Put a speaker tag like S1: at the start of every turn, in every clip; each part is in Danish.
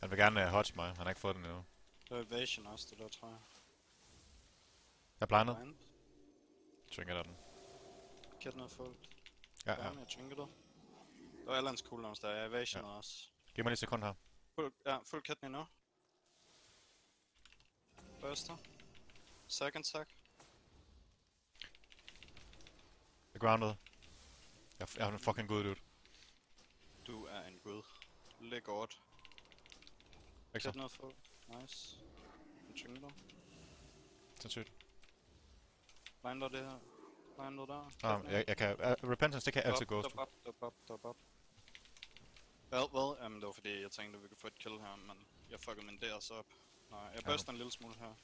S1: Han vil gerne hodge mig. Han har ikke fået den endnu.
S2: Det er evasion også, det der, tror jeg.
S1: Jeg er blindet.
S2: Blind.
S1: Trinket af den.
S2: Kitten er fuldt.
S1: Ja.
S2: Jeg trinket det. Det var Allans cooldowns der, jeg evasion også.
S1: Giv mig lige et sekund her.
S2: Fuld kitten endnu. Burster. Second sack.
S1: Jeg er grounded. Jeg er en fucking god dude.
S2: Du er en gud. Læg godt.
S1: Ikke så?
S2: Kitten er fuldt. Nice. Jeg trinket det.
S1: Sindssygt.
S2: Blinder det her. Blinder der.
S1: Jeg kan... Repentance, det kan jeg altid gå.
S2: Stop op. Hvad? Jamen det var fordi, jeg tænkte, at vi kunne få et kill her, men jeg fuckede min der så op. Nej, jeg burster en lille smule her.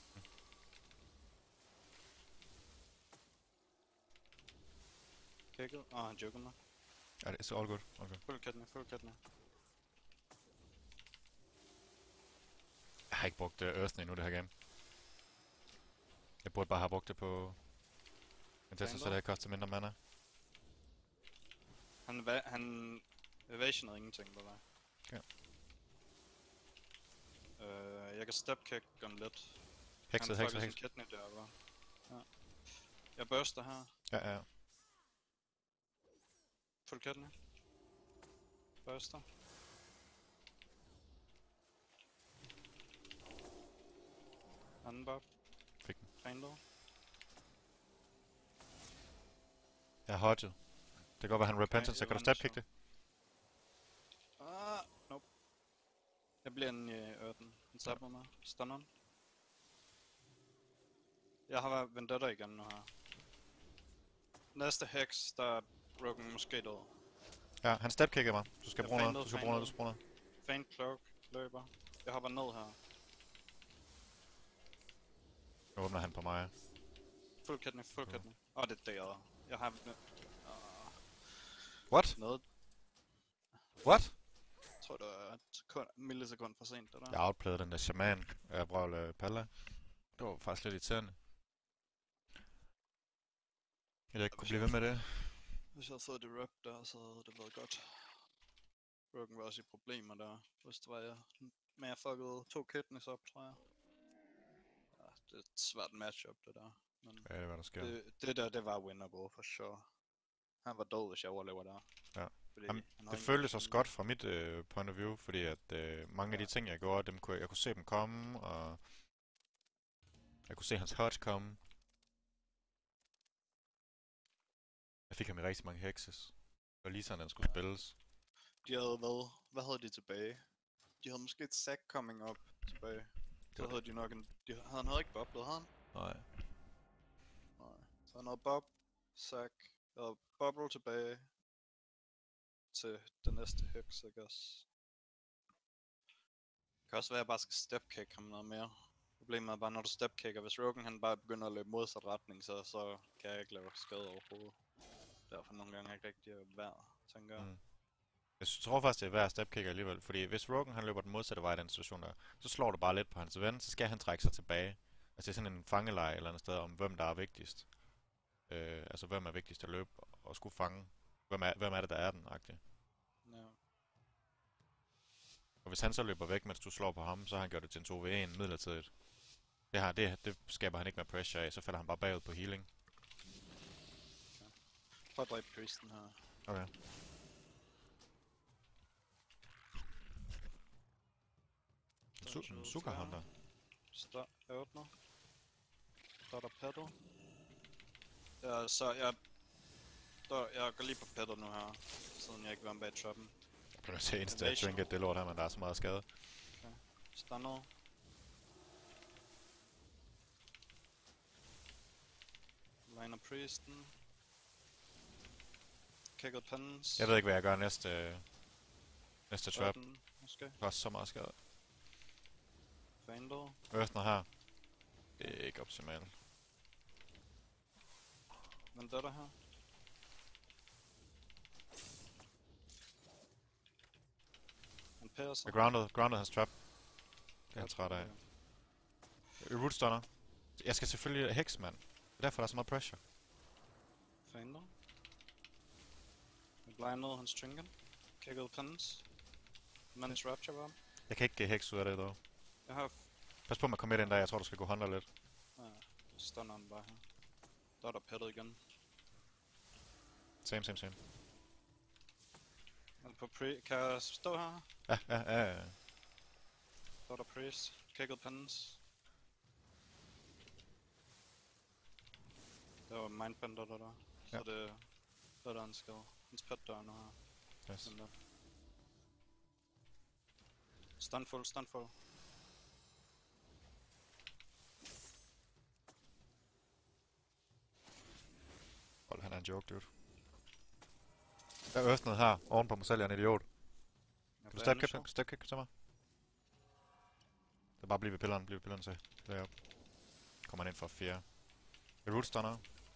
S2: Kækket. Han joker mig.
S1: Ja, det er all good. Okay.
S2: Fuld kitten.
S1: Jeg har ikke brugt Earth'en endnu det her game. Jeg burde bare have brugt det på... En tester, så det havde kostet mindre mana.
S2: Han evasionede ingenting på dig.
S1: Okay.
S2: Jeg kan step kick om lidt.
S1: Hekset.
S2: Han fucker sin kitten der, hva'? Ja. Jeg burster her.
S1: Ja.
S2: Fuld kitten. Burster. Anden bob.
S1: Fik den.
S2: Fainlow.
S1: Jeg har hodget. Det kan godt være, han repentance, så kan du step kick det?
S2: Nope. Jeg bliver en i ørten. Han stopper mig. Stunneren. Jeg har Vendetta igen nu her. Næste hex, der er Broken måske død.
S1: Ja, han step kickede mig. Du skal bruge noget.
S2: Faint cloak løber. Jeg hopper ned her.
S1: Nu åbner han på mig.
S2: Fuld kitten. Det er der. Jeg har...
S1: What?
S2: Noget.
S1: What?
S2: Jeg tror, det var et millisekund for sent, det der.
S1: Jeg outplayede den der shaman af Brawl Palla. Det var faktisk lidt irriterende. Jeg ikke kunne blive ved med det.
S2: Hvis jeg havde fået det rep der, så havde det været godt. Broken var også i problemer der, hvis det var jeg. Men jeg fuckede 2 kidneys op, tror jeg. Ja, det er et svært matchup, det der. Men
S1: Ja, det var der sker.
S2: det var winnable, for sure. Han var død, hvis jeg overlever der.
S1: Ja.
S2: Fordi
S1: Jamen, det føltes også godt fra mit point of view, fordi at mange af de ting, jeg gjorde, jeg kunne se dem komme, og jeg kunne se hans hodge komme. Jeg fik ham i rigtig mange hexes, og lige sådan, han skulle spilles.
S2: De havde hvad havde de tilbage? De havde måske et sack coming up tilbage. Så havde de nok en... Han havde ikke boblet, havde han?
S1: Nej.
S2: Så han havde bob, sack, og bubble tilbage til den næste hex, I guess. Det kan også være, at jeg bare skal stepkick ham noget mere. Problemet er bare, når du stepkicker, hvis Rogan han bare begynder at løbe modsat retning, så kan jeg ikke lave skade overhovedet. Derfor nogle gange ikke rigtig værd, tænker jeg.
S1: Jeg tror faktisk, det er værd at stepkicker alligevel, fordi hvis Rogan han løber den modsatte vej i den situation der, så slår du bare lidt på hans ven, så skal han trække sig tilbage. Altså det er sådan en fangeleje eller andet sted om, hvem der er vigtigst. Altså hvem er vigtigst at løbe og skulle fange. Hvem er det, der er den-agtigt.
S2: Ja.
S1: Og hvis han så løber væk, mens du slår på ham, så har han gjort det til en 2v1 midlertidigt. Det skaber han ikke med pressure af, så falder han bare bagud på healing.
S2: Okay. Prøv at dræbe priesten her.
S1: Okay. Sukker Hunter.
S2: Jeg åbner. Der er der pedal. Ja, så jeg går lige på pedal nu her, siden jeg ikke var bag trappen.
S1: Jeg kan se insta trinket det lort her, men der er så meget skade.
S2: Okay. Stunner. Liner priesten. Kicked pens.
S1: Jeg ved ikke, hvad jeg gør næste trap.
S2: Måske.
S1: Det var så meget skade.
S2: Vandal.
S1: Earthner her. Det er ikke optimalt.
S2: Vendetta her. Han pærer sig.
S1: Jeg grounded hans trap. Det er jeg træt af. Root stunner. Jeg skal selvfølgelig hex, mand. Det er derfor, der er så meget pressure.
S2: Vandal. Jeg blindede hans trinket. Kicked pens. Man's rapture var.
S1: Jeg kan ikke get hex ud af det dog.
S2: Jeg har...
S1: Pas på med at komme med den der, jeg tror du skal gå hunter lidt.
S2: Ja, stunner den bare her. Der er der pettet igen.
S1: Same.
S2: Men på kan jeg stå her?
S1: Ja.
S2: Der er der priest. Kicket pens. Der var mindbender der. Så
S1: Ja.
S2: det... Der er der en skade. Hans pet der nu her.
S1: Yes.
S2: Den der. Stunful.
S1: Hold, han er en joke, dude. Jeg øste noget her, oven på mig selv, jeg er en idiot. Kan du step kick til mig? Det er bare blive ved pilleren, så derop. Kommer han ind for 4. Root stunner.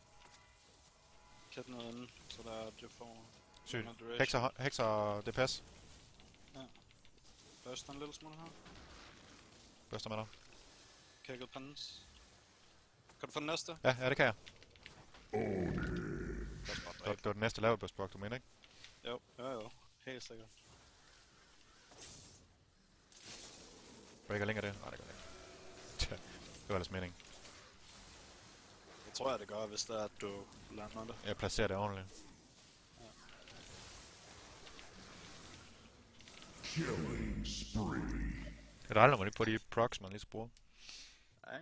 S2: Kæt noget inde, så der er det for...
S1: Sygt. Hexer DPS.
S2: Ja. Burster en lille smule her.
S1: Børster med dig.
S2: Kicket pens. Kan du få den næste?
S1: Ja, det kan jeg.
S2: Det
S1: Det var den næste lave burstblock, du mener, ikke?
S2: Jo. Helt sikkert.
S1: Breaker længere det? Nej, det gør det ikke. Det var ellers mening.
S2: Det tror jeg, det gør, hvis det er, at du lander det.
S1: Jeg placerer det ordentligt.
S3: Killing spree.
S1: Det er dejligt, når man ikke på de procs, man lige skal bruge.
S2: Ja.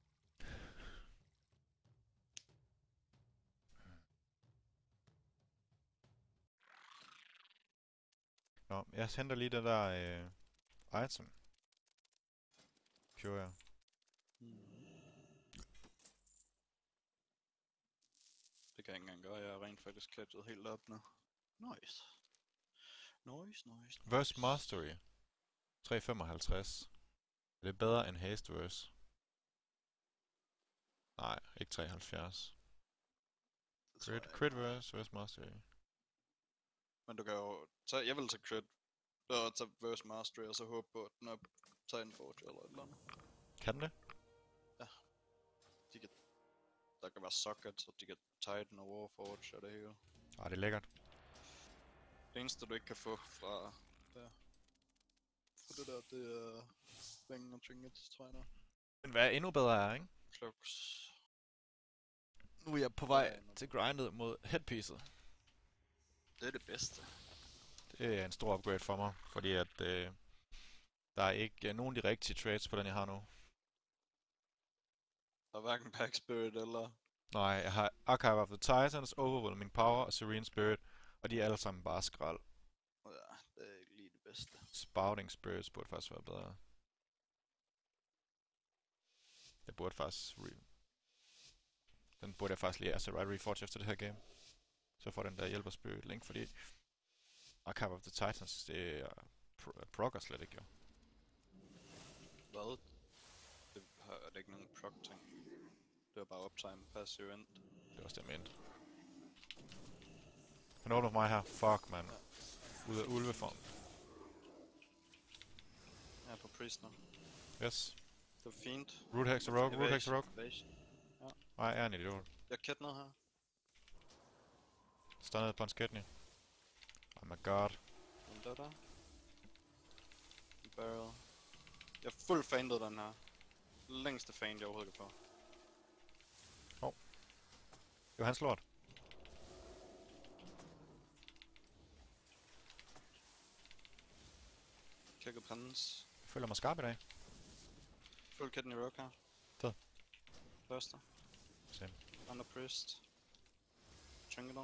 S1: Nå, jeg henter lige det der item. Cure.
S2: Det kan jeg ikke engang gøre, jeg er rent faktisk klatret helt op nu. Nice.
S1: Verse Mastery. 355. Er det bedre end Haste Verse? Nej, ikke 73. Crit Verse Mastery.
S2: Men du kan jo tage, jeg vil tage crit, og tage verse mastery, og så håbe på, at den er Titanforge eller et eller andet.
S1: Kan den det?
S2: De kan, der kan være sockets, og de kan Titan og Warforge og det hele.
S1: Ah, det er lækkert.
S2: Det eneste du ikke kan få fra det der, det er ringen og trinkets, tror jeg der.
S1: Men hvad endnu bedre er, ikke?
S2: Cloaks.
S1: Nu er jeg på vej til grindet mod headpiecet.
S2: Det er det bedste.
S1: Det er en stor upgrade for mig, fordi at der er ikke nogen af de rigtige trades på den, jeg har nu.
S2: Der er hverken Pack Spirit eller...
S1: Nej, jeg har Archive of the Titans, Overwhelming Power og Serene Spirit, og de er alle sammen bare skrald.
S2: Ja, det er ikke lige det bedste.
S1: Spouting Spirits burde faktisk være bedre. Det burde faktisk... Den burde jeg faktisk lige reforge efter det her game. Så får den der hjælper Spirit Link, fordi Archive of the Titans, det er progger slet ikke, jo.
S2: Hvad? Det er det ikke nogen proc ting. Det er bare uptime, passive end.
S1: Det er også det, jeg mente. Han åbner for mig her. Fuck, man. Ud af ulveform.
S2: Jeg er på priest nu.
S1: Yes.
S2: Det var fint.
S1: Root Hexer Rogue.
S2: Evasion.
S1: Nej, jeg er en idiot.
S2: Jeg er kæt ned her.
S1: Stunned på en skætning. Oh my god.
S2: Den der. Barrel. Jeg er fuld faintet den her. Længste feint jeg overhovedet kan få.
S1: Det var hans lort.
S2: Kicket pens.
S1: Jeg føler mig skarp i dag.
S2: Fuld kitten i rock her.
S1: Fed.
S2: Burster.
S1: Same.
S2: Under priest. Trinketer.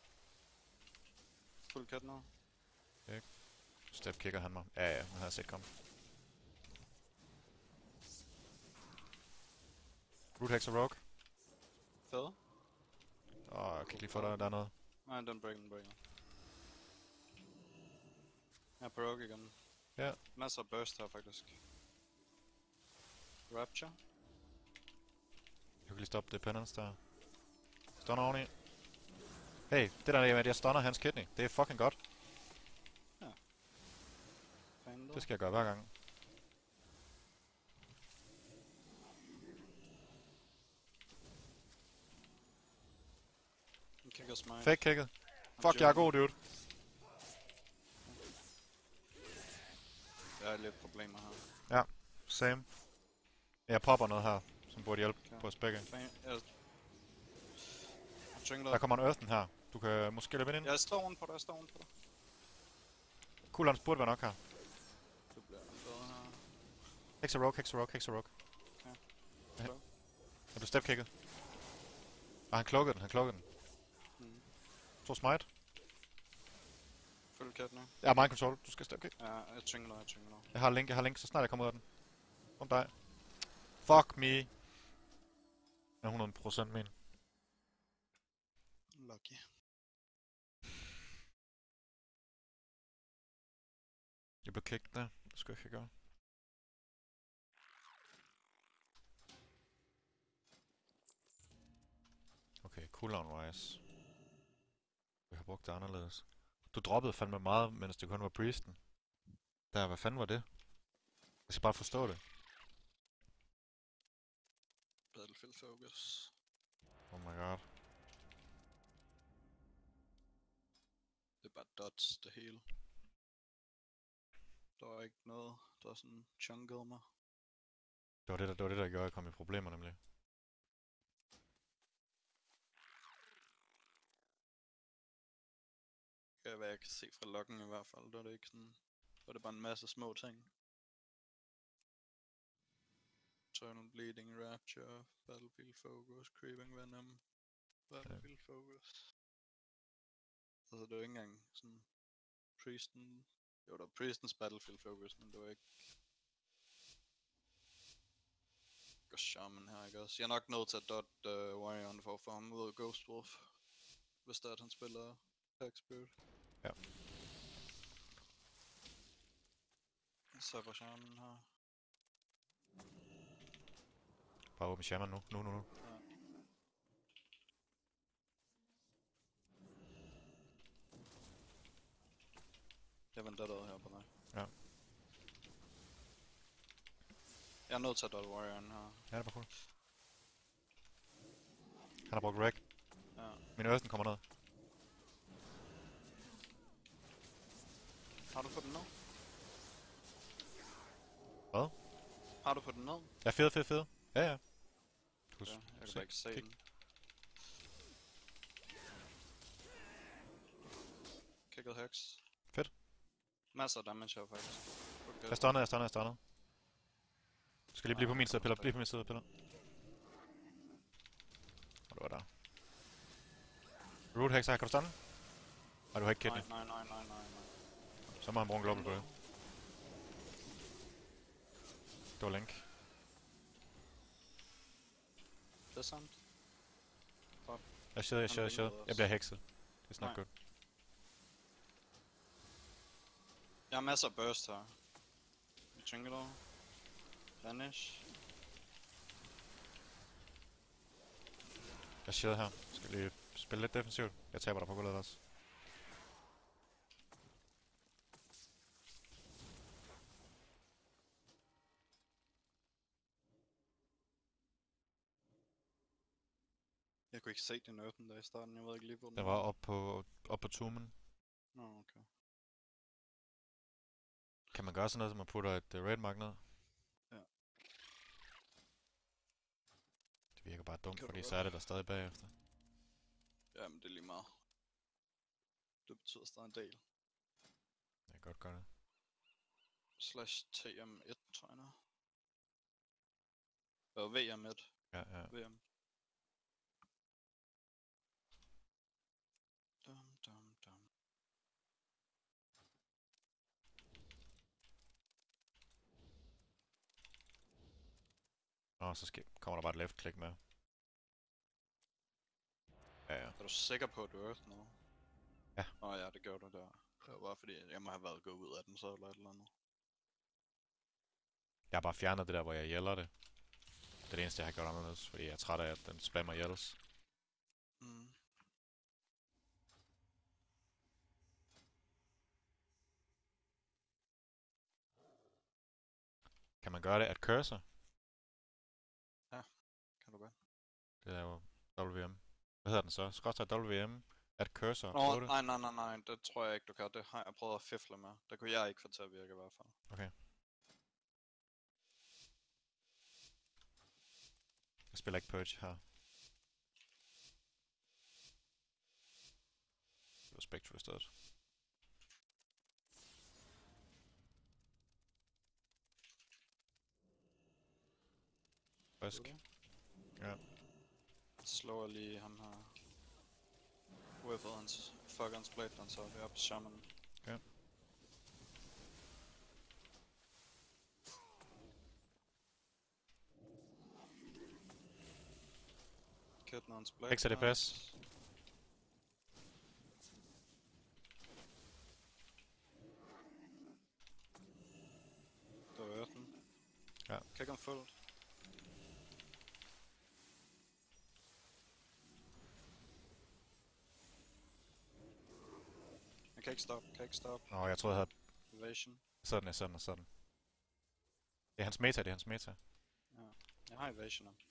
S2: Fuld kitten nu.
S1: Step kicker han mig. Ja, han havde set komme. Root Hexer Rogue.
S2: Fed.
S1: Jeg kan ikke lige få dig dernede.
S2: Nej, den breaker. Jeg er på rogue igen.
S1: Ja.
S2: Masser af burst her faktisk. Rapture.
S1: Jeg kan lige stoppe det penance der. Stunner oveni. Hey, det der med, at jeg stunner hans kidney, det er fucking godt.
S2: Faintet.
S1: Det skal jeg gøre hver gang.
S2: Kicker smite.
S1: Fake kicket. Fuck, jeg er god, dude.
S2: Jeg har lidt problemer her.
S1: Same. Jeg popper noget her, som burde hjælpe
S2: Okay.
S1: på os begge.
S2: Jeg jungler.
S1: Der kommer en Earthen her. Du kan måske løbe ind.
S2: Jeg står ovenpå dig, jeg står ovenpå dig.
S1: Cooldowns burde være nok her.
S2: Du bliver fed her.
S1: Hexa rogue.
S2: Okay.
S1: Ja.
S2: Klog.
S1: Er du stepkicket? Han klukkede den.
S2: Mm.
S1: To smite.
S2: Følg kat nu.
S1: Jeg har mind control. Du skal stepkick.
S2: Ja, jeg jungler.
S1: Jeg har link, så snart jeg kommer ud af den. Om dig. Fuck me. Jeg er 100% min.
S2: Lucky.
S1: Jeg blev kicked der. Det skal jeg ikke gøre. Okay, cooldown wise. Jeg har brugt det anderledes. Du droppede fandme meget, mens det kun var Priesten. Hvad fanden var det? Jeg skal bare forstå det.
S2: Battlefield focus.
S1: Oh my god.
S2: Det er bare dots, det hele. Der var ikke noget, der sådan chunkede mig.
S1: Det var det, der gjorde, at jeg kom i problemer nemlig.
S2: Det er, hvad jeg kan se fra loggen i hvert fald. Der er det ikke sådan... Der er det bare en masse små ting. Eternal Bleeding, Rapture, Battlefield Focus, Creeping Venom, Battlefield Focus. Altså det var ikke engang sådan... Priesten... Jo, der var Priestens Battlefield Focus, men det var ikke... Og Shaman her, ikke også? Jeg er nok nødt til at dot Warrior for at få ham ud af Ghost Wolf. Hvis det er, at han spiller Pack Spirit.
S1: Ja.
S2: Så på Shaman her.
S1: Bare åbne Shaman nu. Nu.
S2: Ja. Jeg venter der her på dig.
S1: Ja.
S2: Jeg er nødt til at dot Warrior'en her.
S1: Ja, det var cool. Han har brugt Reg.
S2: Ja.
S1: Min Earthen kommer ned.
S2: Har du fået den ned?
S1: Hvad?
S2: Har du fået den ned?
S1: Ja, fed. Ja. Du
S2: Ja, jeg kan bare ikke se
S1: kig.
S2: den. Kicket Hex.
S1: Fedt.
S2: Masser af damage her faktisk. Okay.
S1: Jeg stunnede. Du skal lige blive på min side af piller. Og du er der. Root Hexer, kan du stunne? Nej, du har ikke kidney.
S2: Nej.
S1: Så må han bruge en global på det. Det var Link.
S2: Det er sandt.
S1: Jeg shit. Jeg bliver hekset. Det er nok godt.
S2: Jeg har masser af burst her. Vi tænker dog. Vanish.
S1: Jeg shit her. Skal lige spille lidt defensivt. Jeg taber dig på gulvet også.
S2: Jeg kunne ikke se den Earthen der i starten. Jeg ved ikke lige hvor den
S1: Den var op på tumen.
S2: Nå, okay.
S1: Kan man gøre sådan noget, som man putter et raid mark ned?
S2: Ja.
S1: Det virker bare dumt,
S2: Kan du
S1: fordi
S2: godt?
S1: så er det der stadig bagefter.
S2: Jamen det er lige meget. Det betyder stadig en del.
S1: Jeg kan godt gøre det.
S2: Slash TM1 tror jeg nu. Og VM1.
S1: Ja.
S2: VM. Dum.
S1: Og så kommer der bare et left click med. Ja.
S2: Er du sikker på, at du Earth nu?
S1: Ja.
S2: Ja, det gjorde du der. Det var bare fordi, jeg må have været gået ud af den så, eller et eller andet.
S1: Jeg har bare fjernet det der, hvor jeg jælder det. Det er det eneste, jeg har gjort anderledes, fordi jeg er træt af, at den spammer yells.
S2: Mm.
S1: Kan man gøre det at cursor?
S2: Kan du godt?
S1: Det er jo WM. Hvad hedder den så? Skråstrej WM at cursor.
S2: Nå,
S1: 8.
S2: nej, det tror jeg ikke, du kan. Det har jeg prøvet at fifle med. Det kunne jeg ikke få til at virke i hvert fald.
S1: Okay. spiller ikke Purge her. Det var Spectre i stedet. Frisk. Ja.
S2: Slår jeg lige ham her. Whiffet hans fuck hans blade, den så er vi oppe på shaman.
S1: Ja.
S2: Kitten hans blade.
S1: Hekser det pas.
S2: Det var 18.
S1: Ja.
S2: Kan ikke fuldt. Jeg kan ikke stoppe.
S1: Nå, jeg troede, jeg havde...
S2: Evasion.
S1: Sådan. Det er hans meta,
S2: Ja. Jeg har evasion om.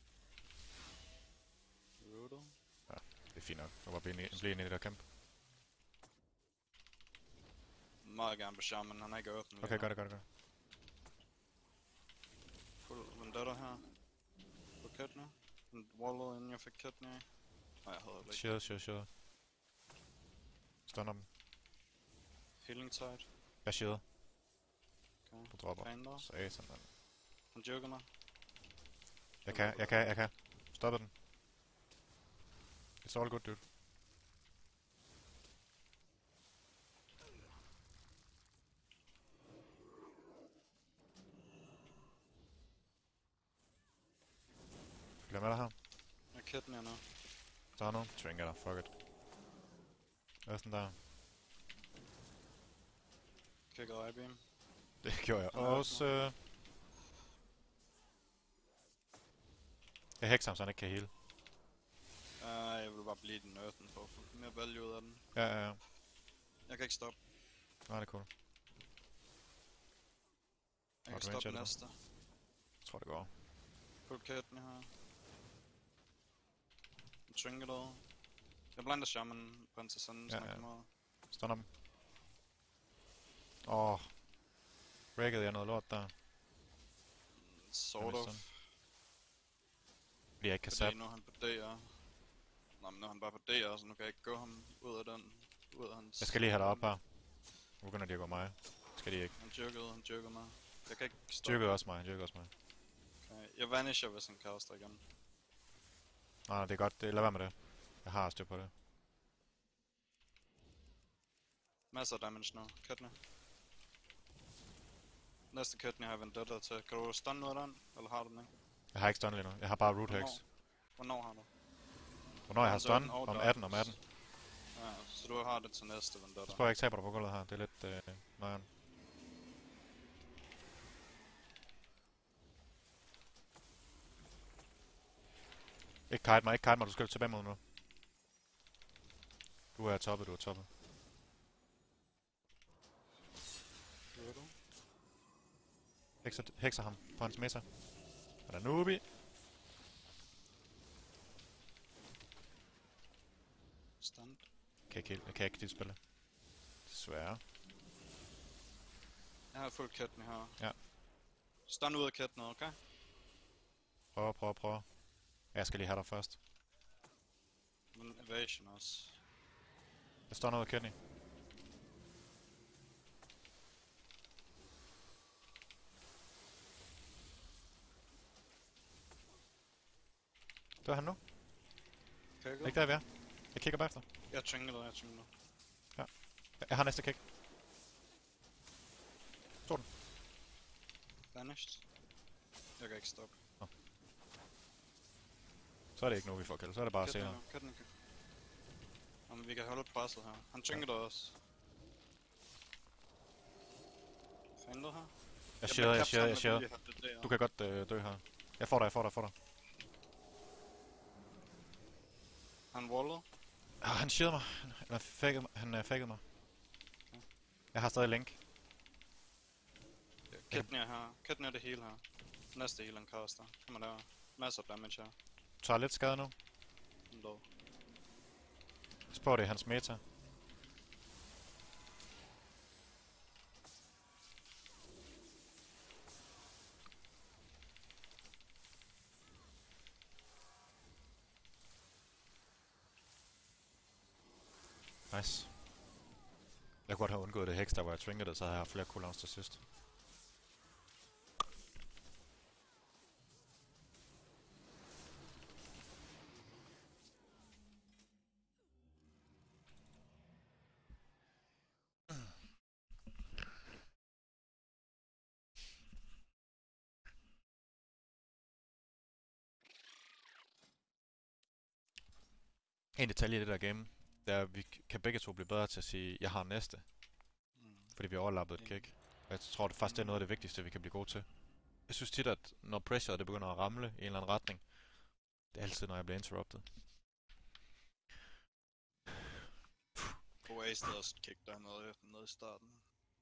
S2: Brutal.
S1: Ja, det er fint nok. Jeg var bare blive inde i det der kamp.
S2: Meget gerne på shaman, han er ikke åben.
S1: Okay, gør det.
S2: Fuld vendetta her. På Kidney. Han wallede inden jeg fik Kidney. Nej, jeg havde det ikke.
S1: Shield. Stunner dem.
S2: Healing tide.
S1: Jeg shielder.
S2: Okay.
S1: Du dropper.
S2: Fander.
S1: Satan, mand.
S2: Han joker mig.
S1: Jeg kan. Stoppe den. It's all good, dude. Følger med dig her.
S2: Jeg er Kidney nu.
S1: Der er nogen. Twinger dig. Fuck it. Hvad er sådan der?
S2: Kiggede I-beam.
S1: Det gjorde jeg
S2: Han er
S1: også. Jeg hekser ham, så han ikke kan heal.
S2: Jeg vil bare blive den earthen for at få mere value ud af den.
S1: Ja.
S2: Jeg kan ikke stoppe.
S1: Nej, det er cool.
S2: Jeg kan
S1: du
S2: stoppe
S1: range
S2: næste.
S1: Jeg tror, det går.
S2: Fuld Kidney her. En trinket. Jeg blander shaman på en til sådan, så han kommer ud.
S1: Stunner dem. Breakede jeg noget lort der.
S2: Sort of.
S1: Sådan. Fordi jeg ikke kan
S2: Fordi
S1: sap.
S2: nu er han på DR. Nå, men nu er han bare på DR, så nu kan jeg ikke gå ham ud af den. Ud af hans...
S1: Jeg skal lige have dig op her. Nu begynder de at gå mig. Skal de ikke.
S2: Han jerkede mig. Jeg kan ikke
S1: Han
S2: stoppe.
S1: jerkede også mig.
S2: Okay. Jeg vanisher, hvis han caster igen.
S1: Nej, det er godt. Lad være med det. Jeg har styr på det.
S2: Masser af damage nu. Kidney. Næste Kidney har jeg vendetta til. Kan du stun noget af den? Eller har du den ikke?
S1: Jeg har ikke stun lige nu. Jeg har bare root hex.
S2: Hvornår har du?
S1: Hvornår jeg har stun?
S2: Og
S1: Om
S2: dodge.
S1: 18.
S2: Ja, så du har det til næste vendetta.
S1: Så prøver jeg ikke taber dig på gulvet her. Det er lidt nøjeren. Ikke kite mig. Du skal tilbage mod nu. Du er toppet.
S2: Brutal.
S1: Hekser ham på hans mesa. Og der er Nubi.
S2: Stunned.
S1: Jeg kan ikke dit spille. Desværre.
S2: Jeg har fuld Kidney her.
S1: Ja.
S2: Stun ud af Kidney, okay?
S1: Prøv. Jeg skal lige have dig først.
S2: Men evasion også.
S1: Jeg står noget af Kenny. Det var han nu.
S2: Kan jeg gå?
S1: Ikke der, vi er. Jeg kigger bagefter.
S2: Jeg tvinger dig.
S1: Jeg har næste kick. Tog den.
S2: Vanished. Jeg kan ikke stoppe.
S1: Så er det ikke nu, vi får kill. Så er det bare senere.
S2: Kidney. Jamen, vi kan holde presset her. Han tvinger dig også. Fandet her.
S1: Jeg shader. Du kan godt dø her. Jeg får dig.
S2: Han wallede.
S1: Han shader mig. Han fakede mig. Jeg har stadig link.
S2: Kidney er her. Kidney er det hele her. Næste heal han caster. Kom der. Masser af damage her.
S1: Du tager lidt skade nu.
S2: Han død.
S1: Spørg det er hans meta. Nice. Jeg kunne godt have undgået det heks, der var jeg trinket, så havde jeg haft flere cooldowns til sidst. En detalje i det der game, det er, at vi kan begge to blive bedre til at sige, jeg har næste. Fordi vi har overlappet et kick. Og jeg tror det faktisk, det er noget af det vigtigste, vi kan blive gode til. Jeg synes tit, at når pressure det begynder at ramle i en eller anden retning, det er altid, når jeg bliver interrupted.
S2: Wasted også et kick der noget i starten.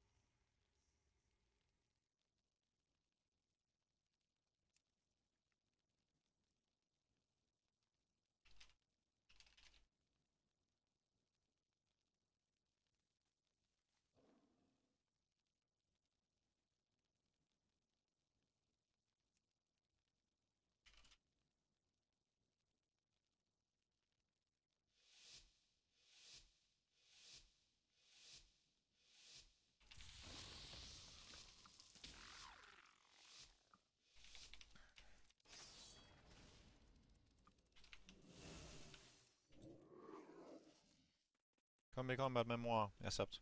S1: Kom i combat med mor, jeg er sabt.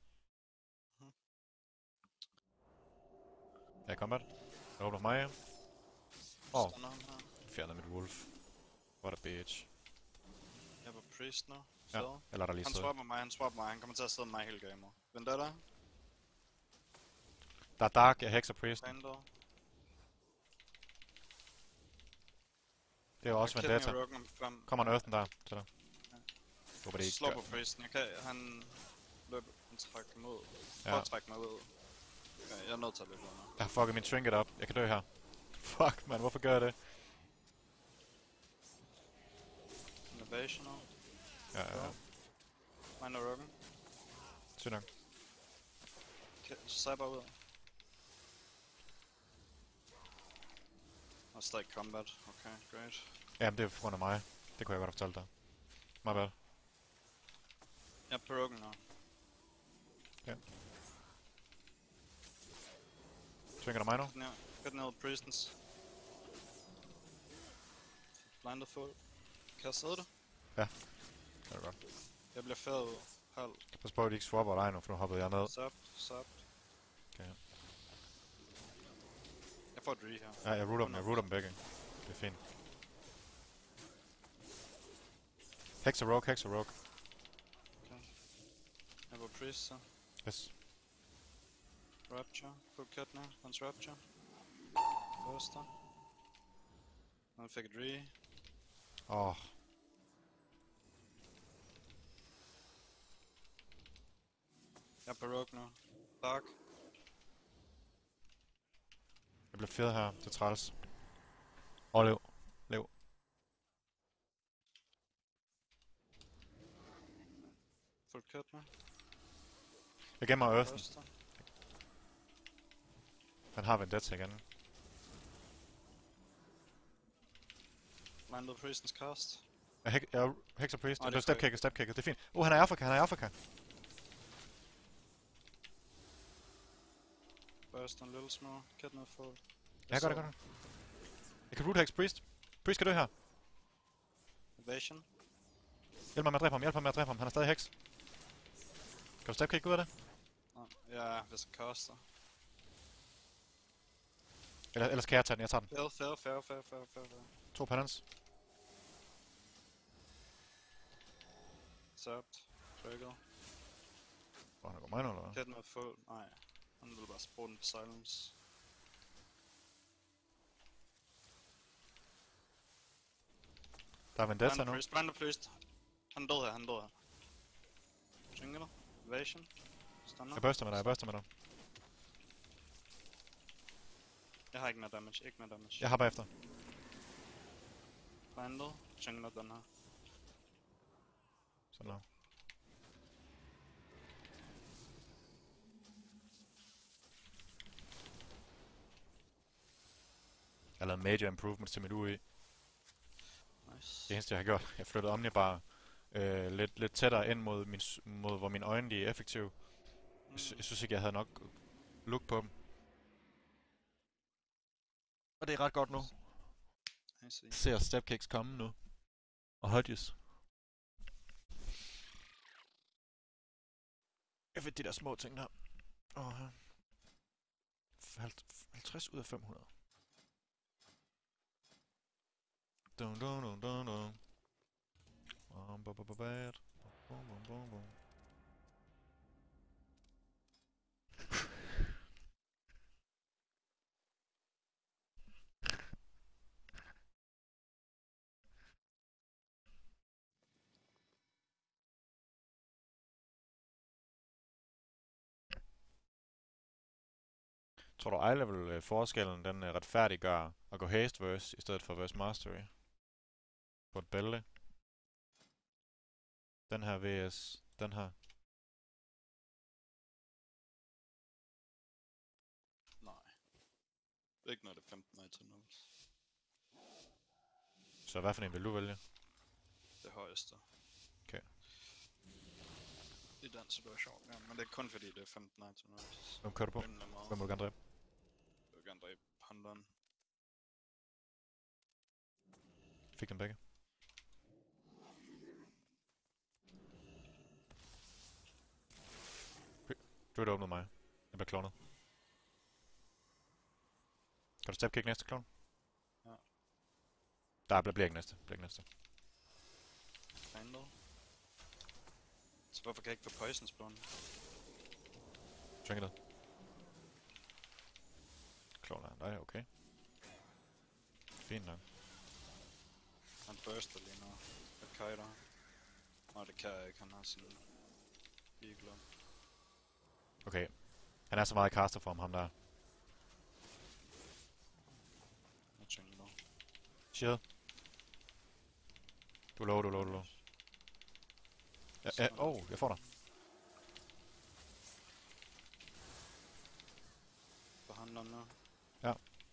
S1: Jeg er i combat. Jeg åbner for mig. Åh,
S2: Stunner ham her.
S1: fjerner mit wolf. What a bitch.
S2: Jeg er på priest nu.
S1: Ja,
S2: Så.
S1: jeg lader dig lige
S2: Han
S1: sidde.
S2: swapper mig, han kommer til at sidde med mig hele gamer. Vendetta,
S1: Der er dark, jeg hexer priest.
S2: Vandal.
S1: Det er jo også Vendetta.
S2: Frem.
S1: Kommer en earthen der til dig. Håber det ikke
S2: Slå
S1: gør.
S2: på priesten, han løber, han trækker imod.
S1: Ja.
S2: Prøv at trække mig ud. Okay, jeg er nødt til at løbe under.
S1: Jeg har fucket min trinket op. Jeg kan dø her. Fuck, man, hvorfor gør jeg det?
S2: Innovation out.
S1: Ja.
S2: Mine er ruggen.
S1: Sygt nok.
S2: Okay, så cyber ud. Og stadig combat. Okay, great.
S1: Jamen, det er på grund af mig. Det kunne jeg godt have fortalt dig. My bad.
S2: Jeg er på ruggen nu.
S1: Trinker du mig nu?
S2: Get ned priestens. Blindet fuld. Kan jeg sidde det?
S1: Det er godt.
S2: Jeg bliver fed ud. Halv.
S1: Pas på, at de ikke swapper dig nu, for nu hoppede jeg ned.
S2: Sabt.
S1: Okay.
S2: Jeg får et re her.
S1: Ja, jeg rooter dem begge. Det er fint. Hex og rogue.
S2: Okay. Jeg er på priest så.
S1: Yes.
S2: Rapture. Full cut nu. Hans Rapture. Burster. Han fik et re.
S1: Åh.
S2: Jeg er på rogue nu. Dark.
S1: Jeg bliver fed her. Det er træls. Lev.
S2: Full cut nu.
S1: Jeg gemmer earthen.
S2: Burster.
S1: Han har Vendetta igen.
S2: Blinded priestens cast.
S1: Jeg hexer priest.
S2: Nå,
S1: Jeg
S2: det
S1: blev
S2: er
S1: stepkicket. Det er fint. Han er i Afrika.
S2: Burster en little small. Cut ned full.
S1: Ja, gør det. Jeg kan root hex priest. Priest kan dø her.
S2: Evasion.
S1: Hjælp mig med at dræbe ham. Han er stadig hex. Kan du stepkick ud af det?
S2: Ja, hvis jeg caster.
S1: Ellers kan jeg tage den. Jeg tager den.
S2: Fair.
S1: 2 penance.
S2: Sabt. Trigger.
S1: Han går mig nu, eller hvad?
S2: Cut ned full. Nej. Han vil bare bruge den på silence.
S1: Der er Vendetta nu.
S2: Blinded priest. Han er død her. Jingle. Evasion. Stunner.
S1: Jeg burster med dig.
S2: Jeg har ikke noget damage.
S1: Jeg har bagefter.
S2: Blinded. Jingle den her.
S1: Sådan der. Jeg har lavet major improvements til mit UI.
S2: Nice.
S1: Det eneste jeg har gjort, jeg flyttede Omnibar lidt tættere ind mod, mod hvor mine øjne de er effektive. Jeg synes ikke, jeg havde nok look på dem. Og det er ret godt nu.
S2: I see.
S1: Ser stepkicks komme nu. Og Hodges. Jeg ved de der små ting der. Åh, 50 ud af 500. Dun dun dun dun dun. Bum bum bum bum bum bum bum. Tror du eye-level forskellen den retfærdiggør at gå haste verse i stedet for verse mastery? På et bælte. Den her vs. Den her.
S2: Nej. Ikke når det er 15 items.
S1: Så hvad for en vil du vælge?
S2: Det højeste.
S1: Okay.
S2: I den situation, ja. Men det er kun fordi det er 15 items.
S1: Hvem kører du på? Hvem må du gerne dræbe?
S2: Jeg vil gerne dræbe Hunteren.
S1: Fik dem begge. Du har åbnet mig. Jeg bliver klonet. Kan du stepkick næste klon?
S2: Ja.
S1: Der bliver ikke næste. Bliver ikke næste.
S2: Handle. Så hvorfor kan jeg ikke få poison spawn?
S1: Trinket. Kloner dig, okay. Fint nok.
S2: Han burster lige nu. Jeg kajter. Nå, det kan jeg ikke. Han har sin eagle.
S1: Okay. Han er så meget i casterform, ham der.
S2: Jeg tænker nu.
S1: Shield. Du er low. Jeg får dig.
S2: For Hunteren nu.
S1: Ja.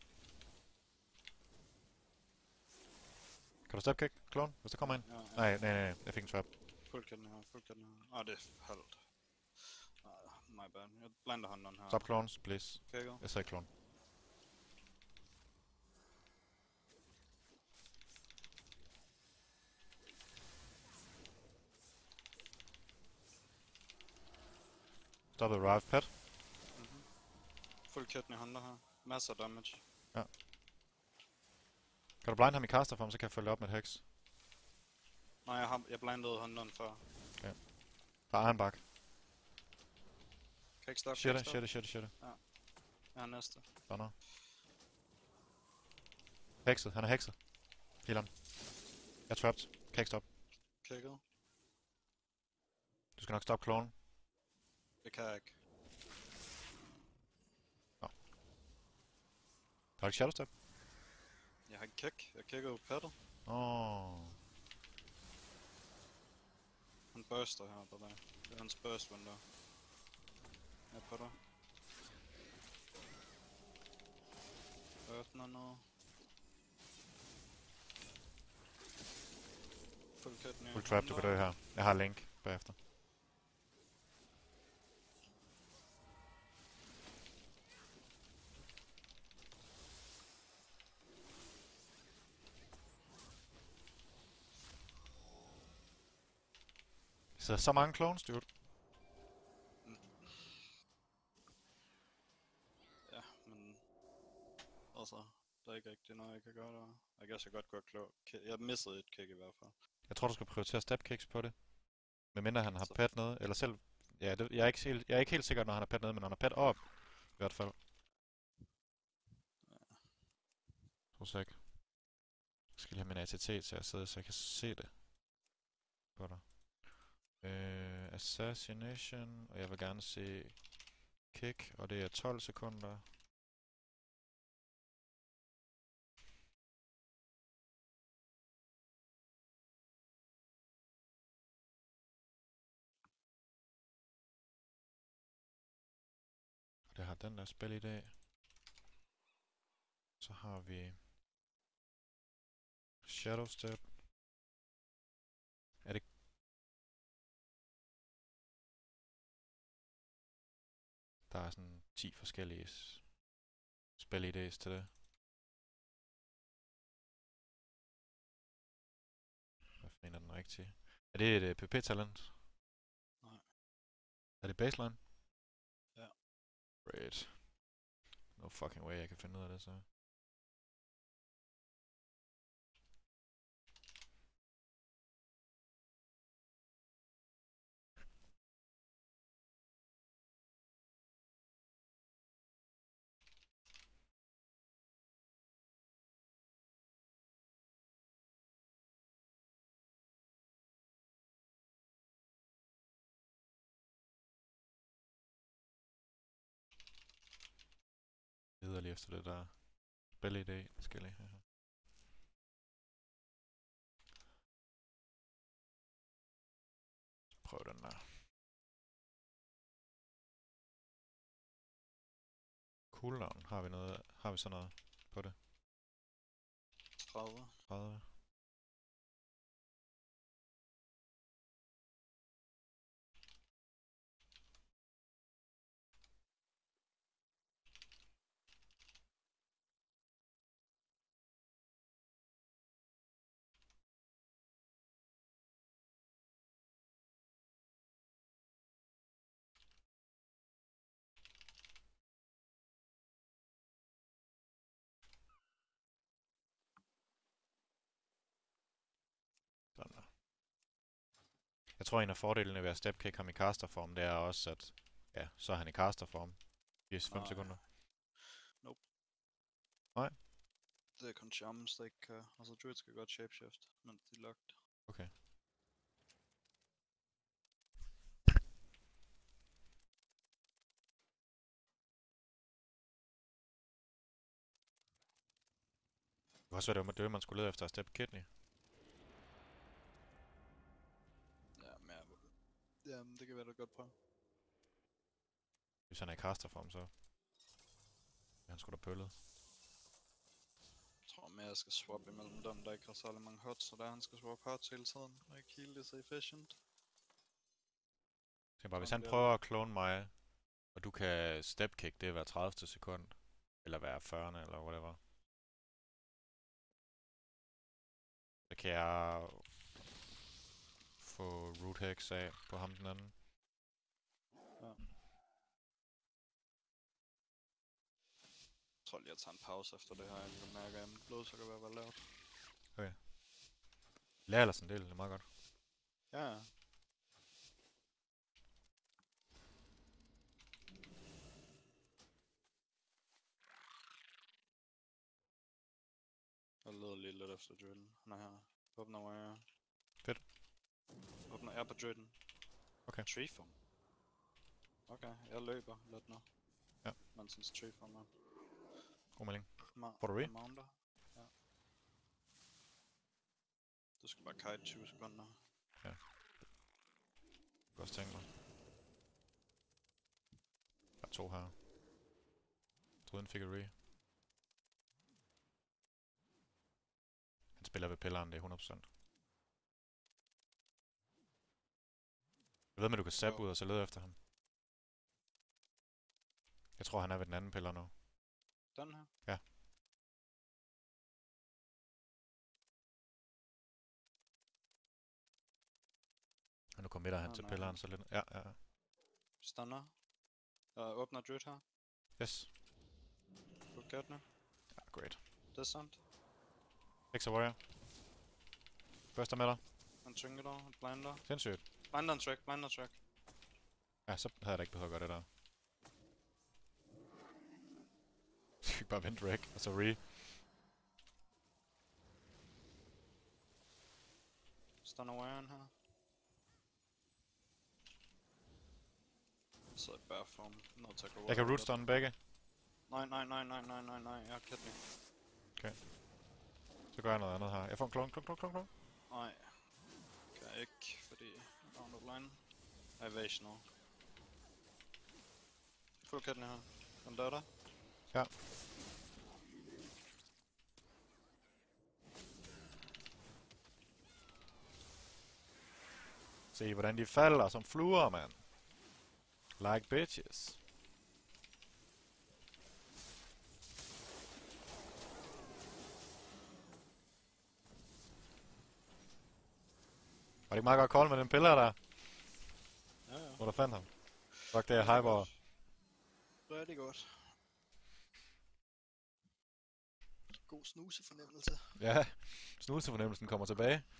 S1: Kan du stepkick, klon, hvis der kommer ind?
S2: Ja.
S1: Nej, jeg fik en trap.
S2: Full kitten her. Det er halvt. My bad. Jeg blander Hunteren her.
S1: Stop clones, please.
S2: Okay, go.
S1: Jeg sagde klon. Stoppet Rive Pet.
S2: Full kitten i Hunter her. Masser af damage.
S1: Kan du blind ham i casterform, så kan jeg følge op med et hex.
S2: Nej, jeg blindede Hunteren før.
S1: Fra Ironbark.
S2: Kan ikke stoppe.
S1: Shit.
S2: Jeg er næste.
S1: Donner. Hexet, han er hexet. Healeren. Jeg er trapped. Kan ikke stoppe.
S2: Kigget.
S1: Du skal nok stoppe klonen.
S2: Det kan jeg ikke.
S1: Har du ikke shadow step?
S2: Jeg har ikke kick. Jeg kigger jo pettet. Han burster her på dig. Det er hans burst window. Jeg er på dig. Åbner nu. Full kitten i
S1: Full trap, du kan dø her. Jeg har link bagefter. Så mange clones, dude.
S2: Ja, men... Altså, der er ikke rigtig noget, jeg kan gøre der. Jeg kan godt gå klog. Jeg missede et kick i hvert fald.
S1: Jeg tror, du skal prioritere stepkicks på det. Medmindre han har
S2: Så-
S1: pet nede, eller selv... Ja, jeg er ikke helt sikker, når han har pet nede, men når han har pet op, i hvert fald. Tror så ikke. Jeg skal lige have min ATT til at sidde, så jeg kan se det på dig. Assassination, og jeg vil gerne se kick, og det er 12 sekunder. Og det har den der spil i dag. Så har vi Shadow Step. Der er sådan 10 forskellige spil-idés til det. Hvad for en er den rigtige? Er det et PP-talent?
S2: Nej.
S1: Er det baseline?
S2: Ja.
S1: Great. No fucking way, jeg kan finde ud af det så. Jeg leder lige efter det der spil-idé. Skal jeg lige. Prøv den der. Cooldown. Har vi sådan noget på det?
S2: 30.
S1: 30. Sådan der. Jeg tror, en af fordelene ved at stepkick ham i casterform, det er også, at ja, så er han i casterform. 5 sekunder.
S2: Nope.
S1: Nej?
S2: Det er kun charms, der ikke kan. Altså, druid skal godt shapeshift, men de er locked.
S1: Okay. Det var også være, det var, man skulle lede efter at step kidney.
S2: Ja, men jamen, det kan være, du godt prøve.
S1: Hvis han er i casterform, så er han sgu da pøllet.
S2: Jeg tror mere, jeg skal swap imellem dem, der ikke har særlig mange hots, så der han skal swap hots hele tiden, og ikke heal det så efficient.
S1: Tænk bare, hvis han prøver at clone mig, og du kan stepkick det hver 30. sekund, eller hver 40. eller whatever. Så kan jeg få root hex af på ham den anden.
S2: Ja. Jeg tror lige, at tage en pause efter det her, jeg kan mærke, at mit blodsukker vil være lavt.
S1: Okay. Lær ellers en del, det er meget godt.
S2: Ja, ja. Jeg leder lige lidt efter druiden. Han er her. Åbner wire.
S1: Fedt.
S2: Åbner air på druiden.
S1: Okay.
S2: Treeform. Okay, jeg løber lidt nu.
S1: Ja.
S2: Mens hans treeform er.
S1: God melding. Får du re?
S2: Mounter. Ja. Du skal bare kite 20 sekunder.
S1: Ja. Jeg kan også tænke mig. Der er 2 her. Druden fik et re. Han spiller ved pilleren, det er 100%. Jeg ved, at du kan zappe ud og så lede efter ham. Jeg tror, han er ved den anden piller nu.
S2: Den her?
S1: Ja. Og nu kommer han til pilleren så lidt. Ja, ja.
S2: Stunner. Åbner druid her.
S1: Yes.
S2: Look at nu.
S1: Ja, great.
S2: Descent.
S1: Hexa warrior. Børster med dig.
S2: En trinketer, en blinder.
S1: Sindssygt.
S2: Blinder track.
S1: Ja, så havde jeg da ikke behøvet at gøre det der. Jeg fik bare vente Rek, og så re.
S2: Stunner wiren her. Så er bare form. Nødt til at gå.
S1: Jeg kan rootstun begge.
S2: Nej. Jeg har kidney.
S1: Okay. Så gør jeg noget andet her. Jeg får en klon.
S2: Nej. Kan jeg ikke, fordi jeg er online. Evasional. Full kidney her. Den der.
S1: Ja. Se hvordan de falder som fluer, mand. Like bitches. det ikke meget godt call med den piller der,
S2: Ja.
S1: hvor der fandt ham? Fuck, det er hype over.
S2: Rigtig godt. God snusefornemmelse.
S1: Ja, snusefornemmelsen kommer tilbage.